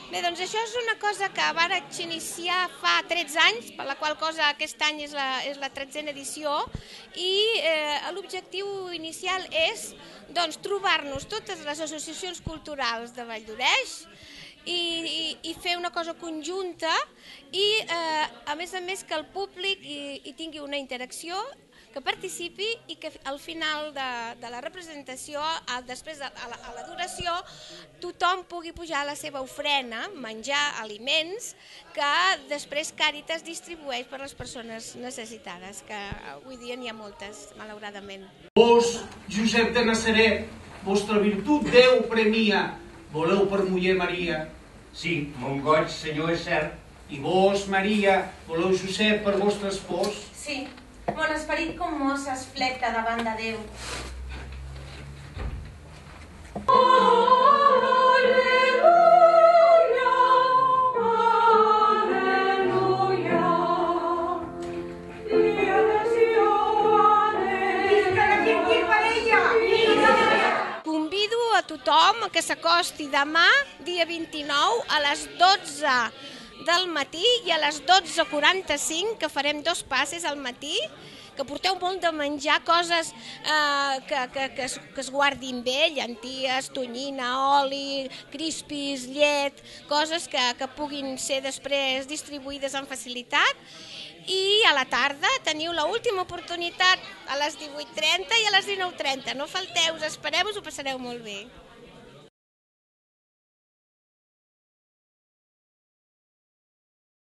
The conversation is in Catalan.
Bé, doncs això és una cosa que vaig iniciar fa 13 anys, per la qual cosa aquest any és la 13a edició, i l'objectiu inicial és trobar-nos totes les associacions culturals de Vall d'Oreix i fer una cosa conjunta i, a més, que el públic hi tingui una interacció, que participi i que al final de la representació, després a la duració, tothom pugui pujar la seva ofrena, menjar aliments, que després Càritas distribueix per les persones necessitades, que avui dia n'hi ha moltes, malauradament. Vos, Josep de Nazaret, vostra virtut Déu premia, voleu per muller Maria. Sí, mon goig, senyor, és cert. I vos, Maria, voleu Josep per vostre espòs? Sí, mon esperit com mos es flecta davant de Déu. Convido a tothom que s'acosti demà, dia 29, a les 12 del matí i a les 12:45, que farem 2 passes al matí, que porteu molt de menjar, coses que es guardin bé, llenties, tonyina, oli, crispis, llet, coses que puguin ser després distribuïdes amb facilitat. I a la tarda teniu l'última oportunitat a les 18:30 i a les 19:30. No falteu, us esperem, us ho passareu molt bé.